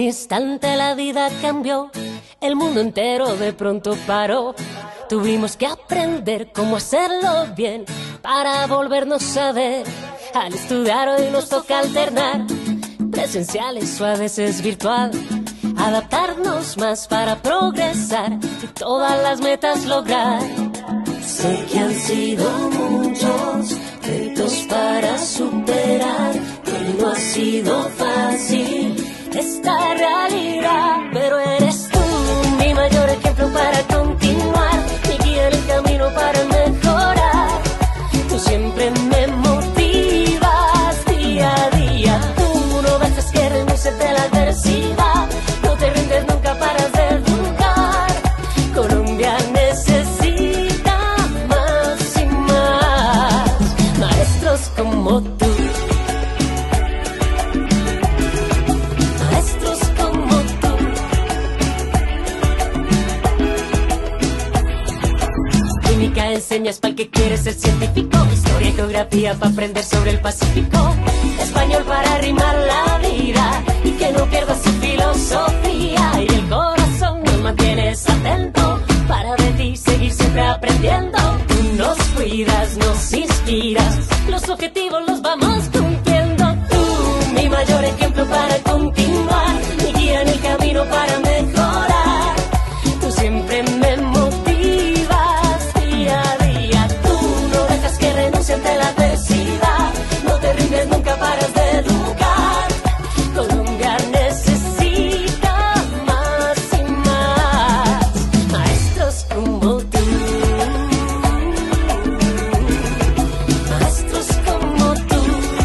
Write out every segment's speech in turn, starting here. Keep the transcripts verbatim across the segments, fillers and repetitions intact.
instante la vida cambió, el mundo entero de pronto paró. Tuvimos que aprender cómo hacerlo bien para volvernos a ver. Al estudiar hoy nos toca alternar presenciales o a veces virtual, adaptarnos más para progresar y todas las metas lograr. Sé que han sido muchos retos para superar, que no ha sido fácil esta realidad, pero eres tú mi mayor ejemplo para continuar, mi guía en el camino para mejorar. Tú siempre me motivas día a día, tú no dejas que renuncies de la adversidad, no te rindes nunca, paras de luchar. Colombia necesita más y más maestros como tú. Maestros como tú. Química enseñas para el que quiere ser científico, historia y geografía para aprender sobre el Pacífico, español para rimar la vida y que no pierdas su filosofía, y el corazón nos mantienes atento para de ti seguir siempre aprendiendo. Tú nos cuidas, nos inspiras, los objetivos los vamos cumpliendo. Tú, mi mayor ejemplo para continuar, mi guía en el camino para mejorar. Tú siempre me motivas día a día, tú no dejas que renuncie ante la adversidad, no te rindes nunca, paras de educar. Colombia necesita más y más maestros como tú. Maestros como tú.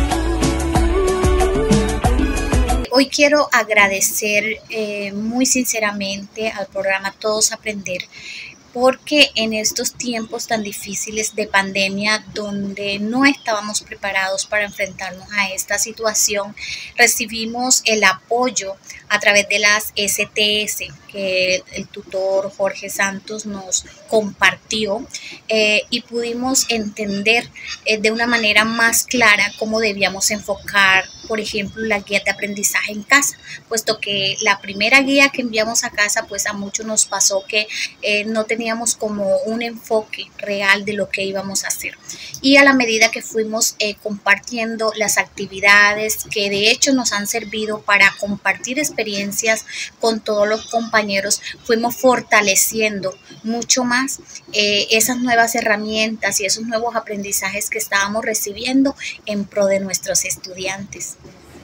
Hoy quiero agradecer eh, muy sinceramente al programa Todos Aprender, porque en estos tiempos tan difíciles de pandemia, donde no estábamos preparados para enfrentarnos a esta situación, recibimos el apoyo a través de las S T S que el tutor Jorge Santos nos compartió, eh, y pudimos entender eh, de una manera más clara cómo debíamos enfocar, por ejemplo, las guías de aprendizaje en casa, puesto que la primera guía que enviamos a casa, pues a muchos nos pasó que eh, no teníamos como un enfoque real de lo que íbamos a hacer. Y a la medida que fuimos eh, compartiendo las actividades que de hecho nos han servido para compartir experiencias con todos los compañeros, fuimos fortaleciendo mucho más eh, esas nuevas herramientas y esos nuevos aprendizajes que estábamos recibiendo en pro de nuestros estudiantes.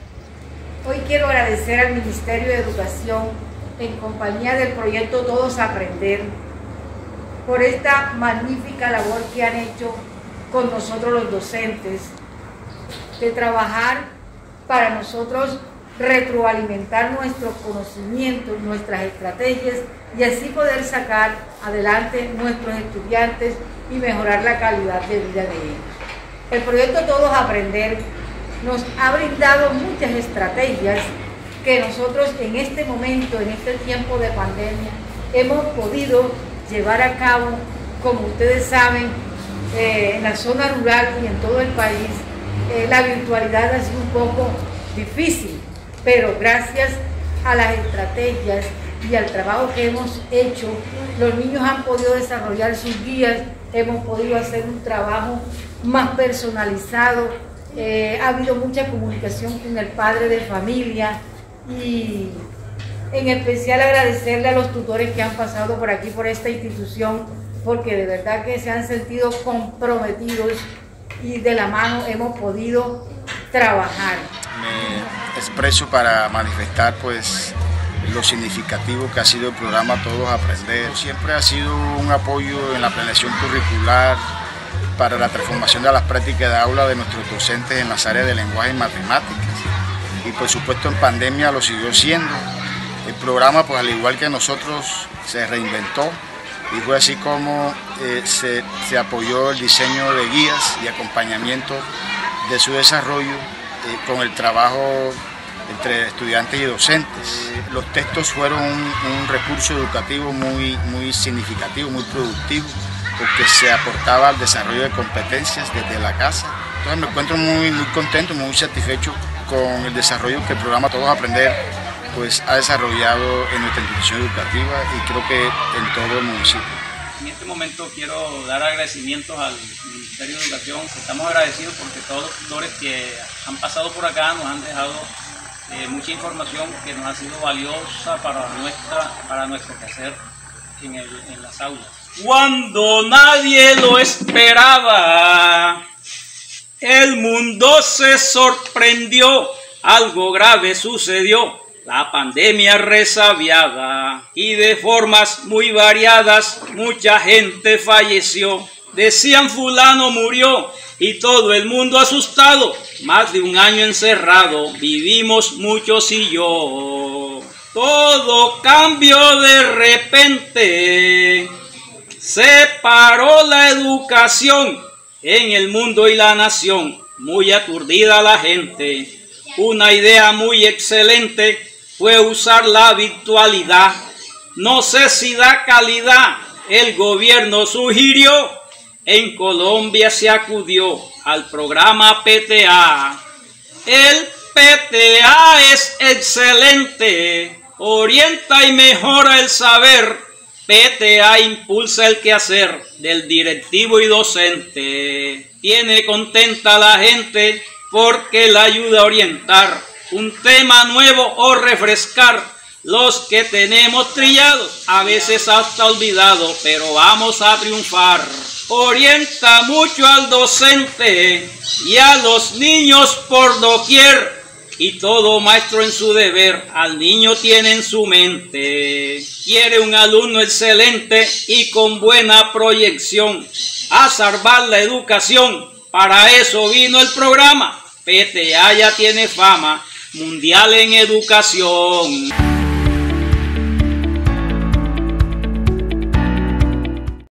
Hoy quiero agradecer al Ministerio de Educación, en compañía del proyecto Todos Aprender, por esta magnífica labor que han hecho con nosotros los docentes, de trabajar para nosotros retroalimentar nuestros conocimientos, nuestras estrategias y así poder sacar adelante nuestros estudiantes y mejorar la calidad de vida de ellos. El proyecto Todos Aprender nos ha brindado muchas estrategias que nosotros en este momento, en este tiempo de pandemia, hemos podido llevar a cabo. Como ustedes saben, eh, en la zona rural y en todo el país, eh, la virtualidad ha sido un poco difícil, pero gracias a las estrategias y al trabajo que hemos hecho, los niños han podido desarrollar sus guías, hemos podido hacer un trabajo más personalizado, eh, ha habido mucha comunicación con el padre de familia y en especial agradecerle a los tutores que han pasado por aquí, por esta institución, porque de verdad que se han sentido comprometidos y de la mano hemos podido trabajar. Me expreso para manifestar pues lo significativo que ha sido el programa Todos Aprender. Siempre ha sido un apoyo en la planeación curricular para la transformación de las prácticas de aula de nuestros docentes en las áreas de lenguaje y matemáticas. Y por supuesto en pandemia lo siguió siendo. El programa, pues al igual que nosotros, se reinventó y fue así como eh, se, se apoyó el diseño de guías y acompañamiento de su desarrollo eh, con el trabajo entre estudiantes y docentes. Los textos fueron un, un recurso educativo muy, muy significativo, muy productivo, porque se aportaba al desarrollo de competencias desde la casa. Entonces me encuentro muy, muy contento, muy satisfecho con el desarrollo que el programa Todos Aprender pues ha desarrollado en nuestra institución educativa y creo que en todo el municipio. En este momento quiero dar agradecimientos al Ministerio de Educación. Estamos agradecidos porque todos los tutores que han pasado por acá nos han dejado eh, mucha información que nos ha sido valiosa para, nuestra, para nuestro quehacer en, el, en las aulas. Cuando nadie lo esperaba, el mundo se sorprendió, algo grave sucedió. La pandemia resabiada y de formas muy variadas mucha gente falleció. Decían fulano murió y todo el mundo asustado. Más de un año encerrado vivimos muchos y yo. Todo cambió de repente. Se paró la educación en el mundo y la nación. Muy aturdida la gente. Una idea muy excelente fue usar la virtualidad. No sé si da calidad, el gobierno sugirió. En Colombia se acudió al programa P T A. El P T A es excelente, orienta y mejora el saber. P T A impulsa el quehacer del directivo y docente. Tiene contenta a la gente porque la ayuda a orientar un tema nuevo o refrescar los que tenemos trillados, a veces hasta olvidados, pero vamos a triunfar. Orienta mucho al docente y a los niños por doquier, y todo maestro en su deber al niño tiene en su mente. Quiere un alumno excelente y con buena proyección a salvar la educación. Para eso vino el programa. P T A ya tiene fama mundial en educación.